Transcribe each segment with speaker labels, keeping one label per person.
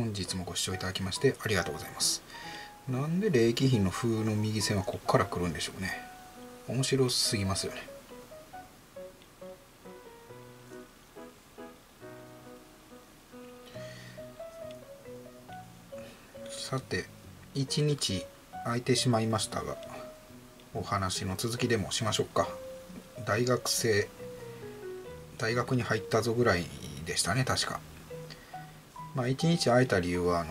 Speaker 1: 本日もご視聴いただきましてありがとうございます。なんで冷気比の風の右線はこっから来るんでしょうね。面白すぎますよね。さて、1日空いてしまいましたが、お話の続きでもしましょうか。大学に入ったぞぐらいでしたね、確か。1日空いた理由は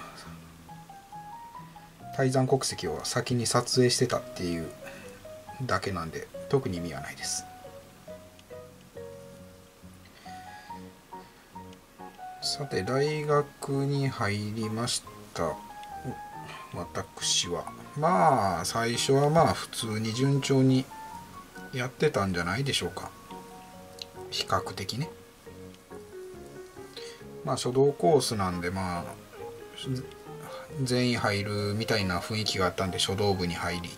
Speaker 1: 泰山国籍を先に撮影してたっていうだけなんで、特に意味はないです。さて、大学に入りました。私は最初は普通に順調にやってたんじゃないでしょうか。比較的ね。書道コースなんで全員入るみたいな雰囲気があったんで書道部に入り、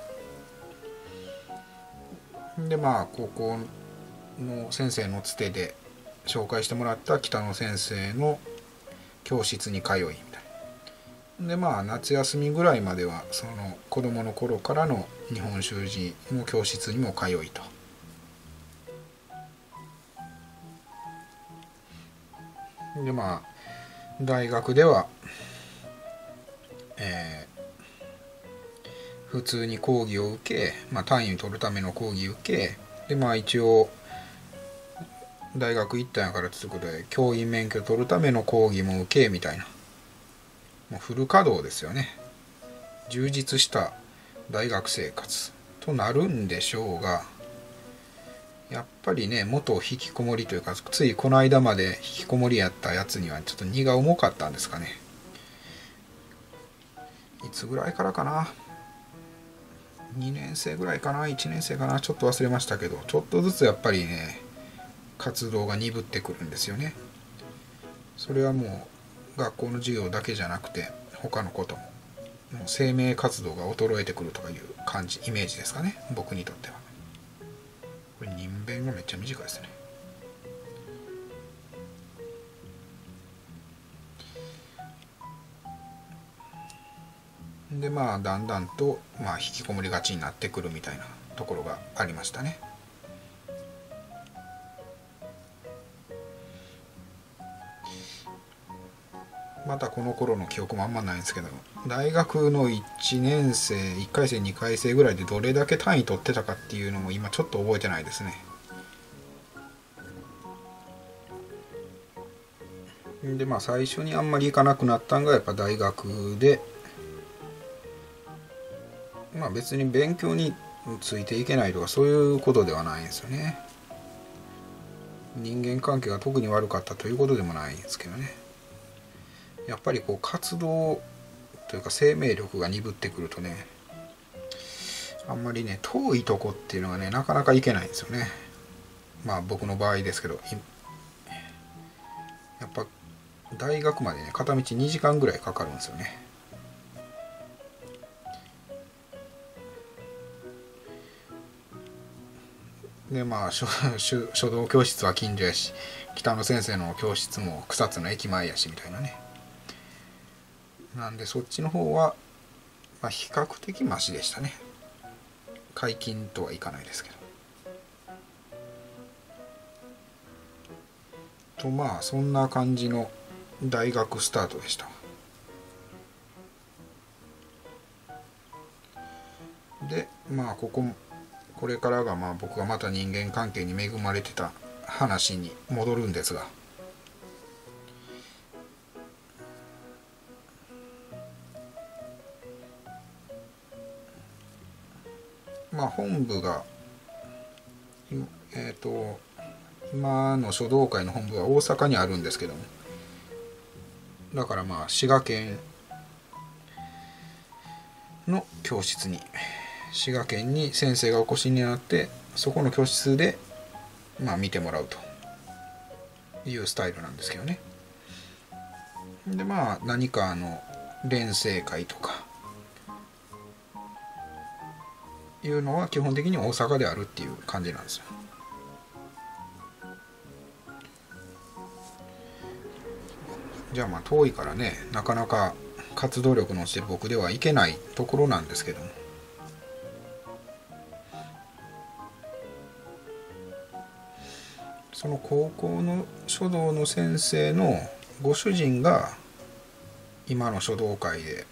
Speaker 1: で高校の先生のつてで紹介してもらった北野先生の教室に通いみたいな。で夏休みぐらいまではその子供の頃からの日本習字の教室にも通いと。で大学では、普通に講義を受け、単位を取るための講義を受け、で一応大学行ったんやからということで教員免許取るための講義も受けみたいな、もうフル稼働ですよね。充実した大学生活となるんでしょうが、やっぱりね、元引きこもりというか、ついこの間まで引きこもりやったやつにはちょっと荷が重かったんですかね。いつぐらいからかな、2年生ぐらいかな、1年生かな、ちょっと忘れましたけど、ちょっとずつやっぱりね、活動が鈍ってくるんですよね。それはもう学校の授業だけじゃなくて他のことも、もう生命活動が衰えてくるとかいう感じ、イメージですかね、僕にとっては。これ人弁がめっちゃ短いですね。でだんだんと引きこもりがちになってくるみたいなところがありましたね。またこの頃の記憶もあんまないんですけど、大学の1年生1回生2回生ぐらいでどれだけ単位取ってたかっていうのも今ちょっと覚えてないですね。で最初にあんまり行かなくなったんがやっぱ大学で、別に勉強についていけないとかそういうことではないんですよね。人間関係が特に悪かったということでもないんですけどね。やっぱり活動というか生命力が鈍ってくるとね、あんまりね遠いとこっていうのがねなかなか行けないんですよね。僕の場合ですけど、やっぱ大学までね片道2時間ぐらいかかるんですよね。で書道教室は近所やし、北野先生の教室も草津の駅前やしみたいなね。なんでそっちの方は、比較的マシでしたね。解禁とはいかないですけど。とそんな感じの大学スタートでした。でこれからが僕がまた人間関係に恵まれてた話に戻るんですが、本部が今の書道会の本部は大阪にあるんですけども、だから滋賀県の教室に滋賀県に先生がお越しになって、そこの教室で見てもらうというスタイルなんですけどね。で何か練成会とかいうのは基本的に大阪であるっていう感じなんですよ。 じゃあまあ遠いからね、なかなか活動力の落ちてる僕ではいけないところなんですけども、その高校の書道の先生のご主人が今の書道界で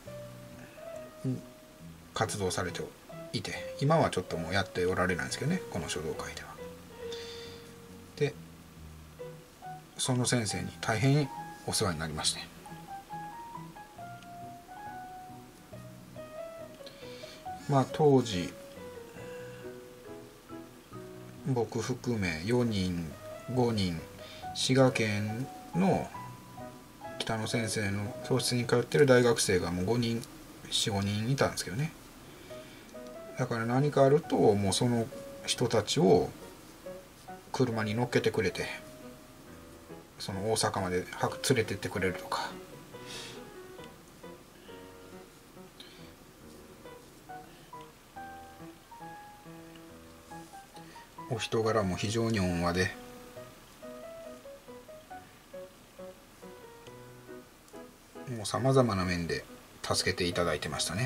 Speaker 1: 活動されていて、今はちょっともうやっておられないんですけどね、この書道界では。でその先生に大変お世話になりまして、まあ当時僕含め4人5人、滋賀県の北野先生の教室に通ってる大学生がもう5人45人いたんですけどね。だから何かあるともうその人たちを車に乗っけてくれて、その大阪まで連れてってくれるとか、お人柄も非常に温和で、もうさまざまな面で助けていただいてましたね。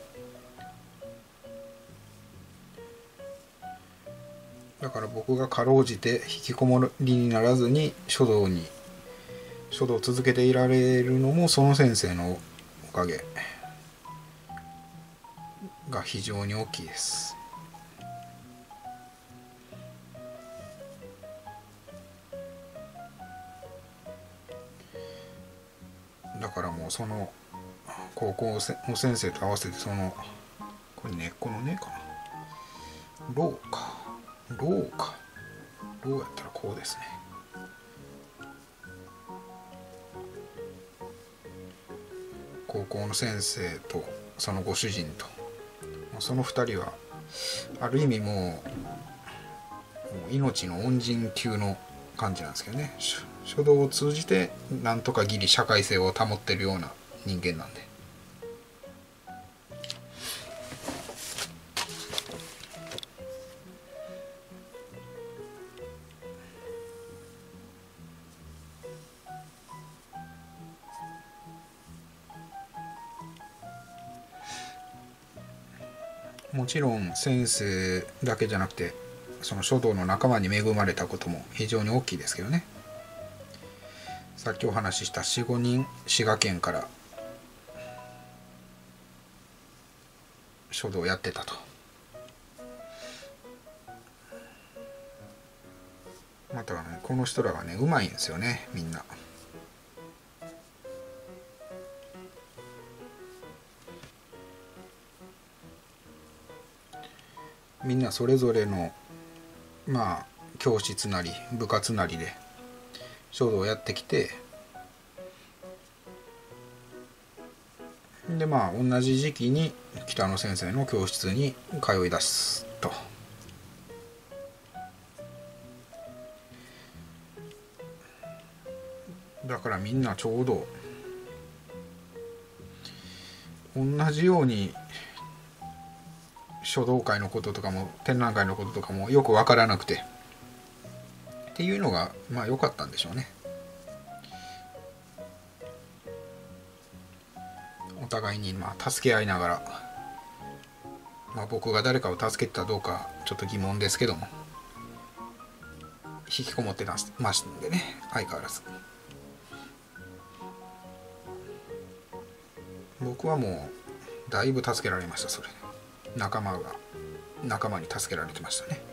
Speaker 1: だから僕がかろうじて引きこもりにならずに書道を続けていられるのもその先生のおかげが非常に大きいです。だからもうその高校の先生と合わせて、そのこれ根っこの根かな、ローやったらこうですね。高校の先生とそのご主人と、その2人はある意味もう命の恩人級の感じなんですけどね。書道を通じてなんとかギリ社会性を保ってるような人間なんで。もちろん先生だけじゃなくて、その書道の仲間に恵まれたことも非常に大きいですけどね。さっきお話しした 4,5 人滋賀県から書道をやってたと。またね、この人らがねうまいんですよね、みんな。みんなそれぞれのまあ教室なり部活なりで書道をやってきて、でまあ同じ時期に北野先生の教室に通い出すと。だからみんなちょうど同じように書道会のこととかも展覧会のこととかもよく分からなくてっていうのがまあ良かったんでしょうね。お互いにまあ助け合いながら、まあ、僕が誰かを助けてたどうかちょっと疑問ですけども、引きこもってましたんでね、相変わらず。僕はもうだいぶ助けられました。それ仲間に助けられてましたね。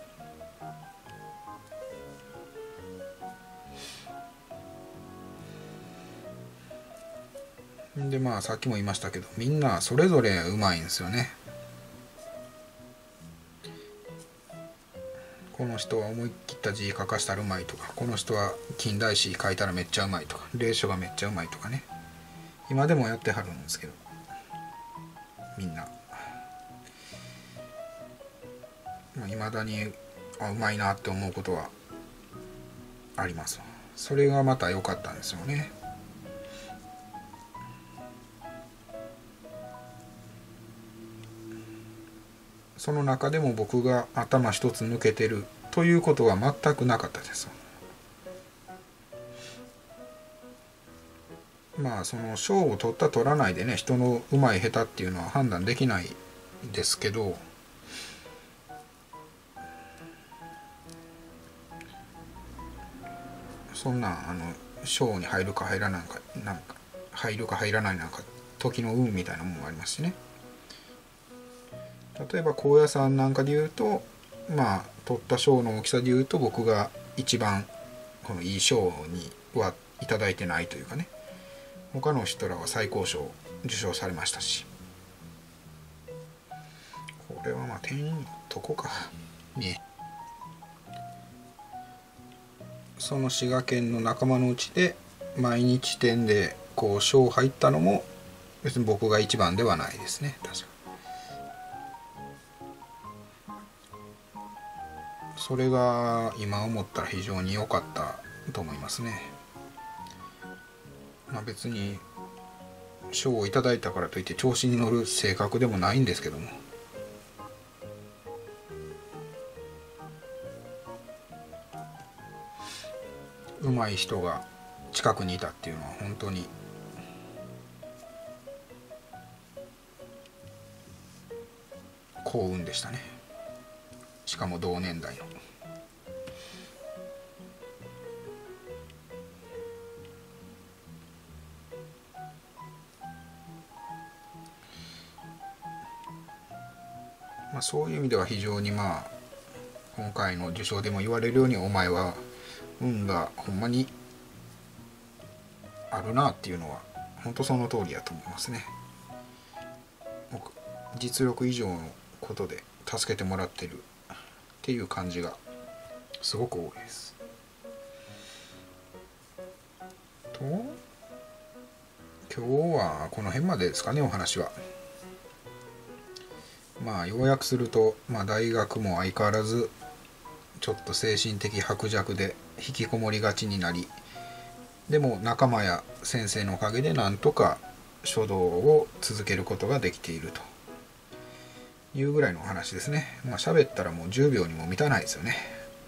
Speaker 1: でまあさっきも言いましたけど、みんなそれぞれうまいんですよね。この人は思い切った字書かしたらうまいとか、この人は近代史書いたらめっちゃうまいとか、隷書がめっちゃうまいとかね、今でもやってはるんですけど、みんないまだにうまいなって思うことはあります。それがまた良かったんですよね。その中でも僕が頭一つ抜けてるということは全くなかったです。 まあその賞を取った取らないでね、人のうまい下手っていうのは判断できないですけど、そんな賞に入るか入らないか入るか入らないなんか時の運みたいなものもありますしね。例えば高野山なんかで言うと、まあ取った賞の大きさで言うと僕が一番このいい賞にはいただいてないというかね、他の人らは最高賞を受賞されましたし、これはまあ天意のとこかね。その滋賀県の仲間のうちで毎日展でこう賞入ったのも別に僕が一番ではないですね。確かそれが今思ったら非常に良かったと思いますね。まあ、別に賞をいただいたからといって調子に乗る性格でもないんですけども、上手い人が近くにいたっていうのは本当に幸運でしたね。しかも同年代の。まあ、そういう意味では非常にまあ今回の受賞でも言われるように、お前は運がほんまにあるなっていうのは本当その通りやと思いますね。実力以上のことで助けてもらってるっていう感じがすごく多いです。と今日はこの辺までですかね、お話は。まあ要約すると、まあ、大学も相変わらずちょっと精神的薄弱で引きこもりがちになり、でも仲間や先生のおかげでなんとか書道を続けることができているというぐらいのお話ですね。まあ喋ったらもう10秒にも満たないですよね。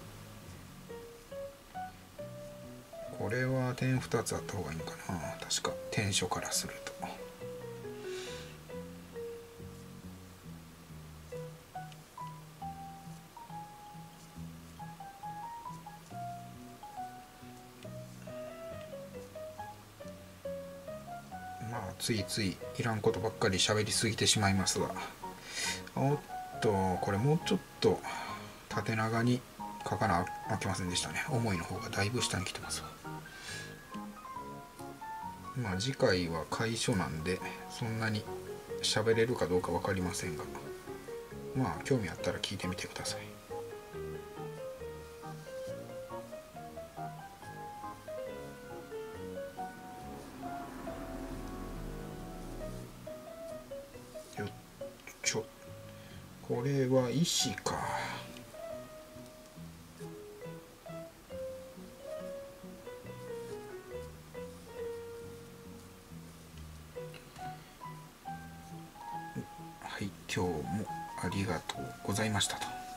Speaker 1: これは点2つあった方がいいのかな、確か点書からすると。まあついついいらんことばっかり喋りすぎてしまいますが、おっとこれもうちょっと縦長に書かなあきませんでしたね。思いの方がだいぶ下に来てますわ。まあ次回は楷書なんでそんなに喋れるかどうか分かりませんが、まあ興味あったら聞いてみてください。よっちょ、これは石か。はい、今日もありがとうございましたと。